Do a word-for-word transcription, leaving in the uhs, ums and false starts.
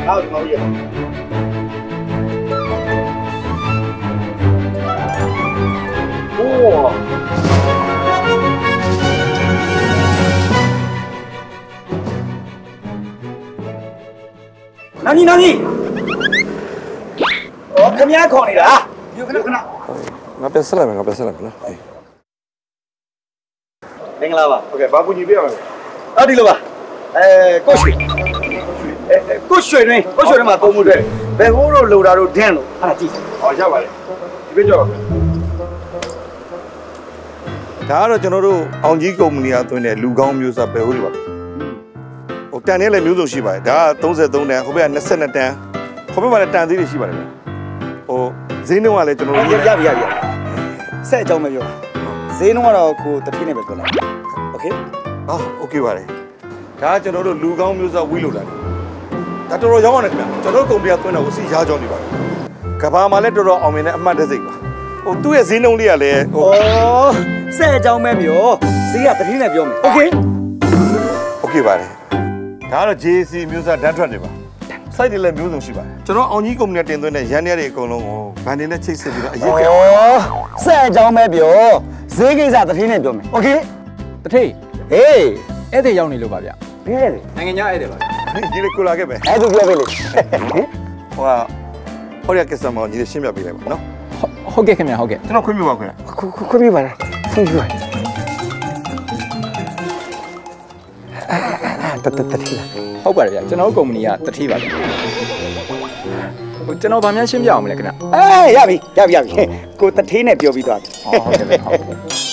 好，可以。哇！哪里哪里？我看面考你了啊！有可能可能。 我别死了没，我别死了没了。 明白了吧 OK， 把布你别了。 啊，对了吧？哎，过水。哎哎，过水呢？过水的嘛，公墓的。别胡弄漏大都填了，看他地。 好，下来。这边叫。ဒါကတော့ကျွန်တော်တို့အောင်ကြီးကုမ္ပဏီကသွင်းတဲ့လူကောင်းမျိုးစားပဲဟုတ်တယ်ပါဟိုတန်ထဲလည်းမျိုးစုံရှိပါတယ်ဒါက33တန်ဟိုဘက်က22တန်ဟိုဘက်မှာလည်းတန်သေးတွေရှိပါတယ်ဗျဟိုဈေးနှုန်းကလည်းကျွန်တော်တို့ရရရရဆက်အကြောင်းပဲပြောဈေးနှုန်းကတော့ကိုတတိနဲ့ပဲပြောလိုက်โอเคဟောโอเคပါတယ်ဒါကကျွန်တော်တို့လူကောင်းမျိုးစားဝီးလို့လာတယ်ဒါတော်တော်ရောင်းရတယ်ခင်ဗျကျွန်တော်တို့ကုမ္ပဏီကသွင်းတာကိုစီရားကြောင်းနေပါတယ်ကဘာမှာလည်းတော်တော်အောင်မြင်တဲ့အမှတ်တစိမ့်ပါဟိုသူ့ရဲ့ဈေးနှုန်းလေးကလည်းဟိုဆက်အကြောင်းပဲပြောဈေးကတတိနဲ့ပြောမယ်โอเคโอเคပါတယ်ဒါကတော့ J C မျိုးစားဓာတ်ထွက်နေပါစိုက်တယ်လည်းမျိုးစုံရှိပါတယ်ကျွန်တော်အောင်ကြီးကုမ္ပဏီတင်သွင်းတဲ့ရန်ရတွေအကုန်လုံးကိုဗန်နေနဲ့ချိတ်ဆက်ပြီးတော့အရေးကြီးအောင်ဆက်အကြောင်းပဲပြောဈေးကိစ္စတတိနဲ့ပြောမယ်โอเคတထိတ်ဟေးဧည့်သည်ရောက်နေလို့ပါဗျဘယ်လဲနိုင်ငံခြားဧည့်သည်ပါဗျဒီလေကိုလာခဲ့ပဲအဲ့ဒါပြောပေးလေဟင်ဟိုကဟိုရကစ္စမောကြီးရှင်းပြပေးလိုက်ပါနော်ဟုတ်ကဲ့ခင်ဗျဟုတ်ကဲ့ကျွန်တော်ခွင့်ပြုပါခင်ဗျခွင့်ပြုပါလားခွင့်ပြုပါတတတတိလားဟုတ်ပါတယ်ဗျကျွန်တော်တို့ကုမ္ပဏီကတတိပါဗျဟိုကျွန်တော်ဗာများရှင်းပြအောင်မလဲခင်ဗျအေးရပြီရပြီရပြီကိုတထေးနဲ့ပြောပြီးသွားပြီဟုတ်ကဲ့ဟုတ်